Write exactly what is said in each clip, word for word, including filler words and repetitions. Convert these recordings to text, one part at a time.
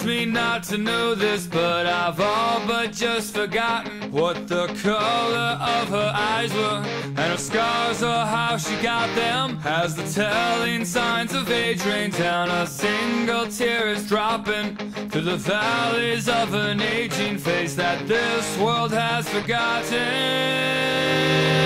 hurts me not to know this, but I've all but just forgotten what the color of her eyes were, and her scars or how she got them. As the telling signs of age rain down, a single tear is dropping through the valleys of an aging face that this world has forgotten.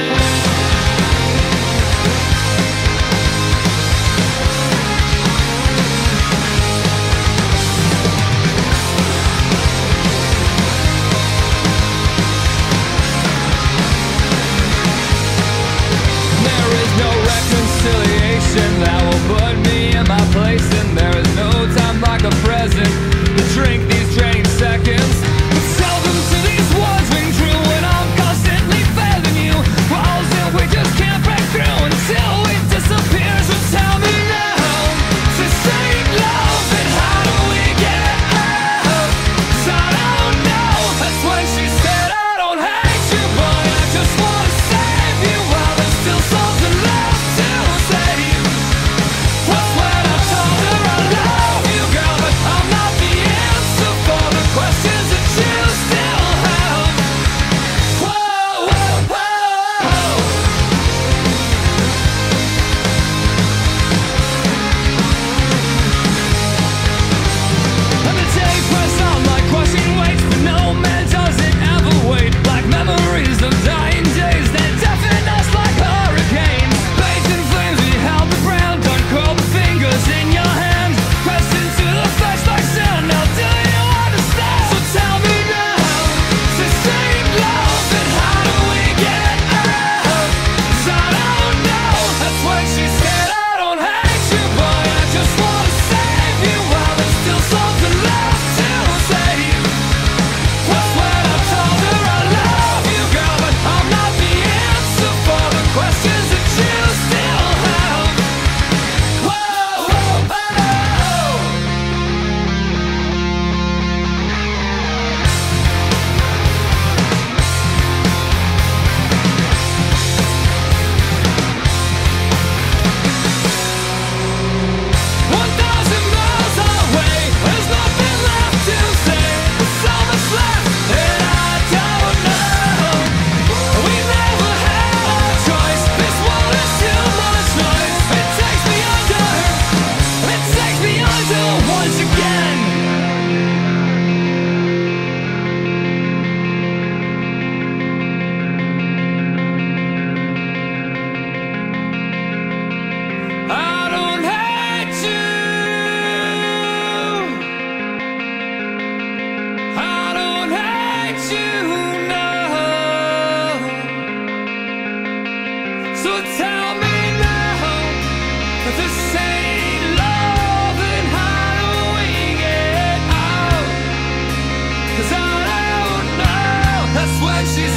That will put me in my place, and there is no time like the present to drink these draining seconds. But seldom do these words ring true when I'm constantly failing you. Walls that we just can't break through until we disappear. So tell me now, this ain't love, and how do we get out? 'Cause I don't know. That's when she said I don't hate you, but I just wanna save you while there's still something left to say. So tell me now, this ain't love, and how do we get out? 'Cause I don't know. That's when she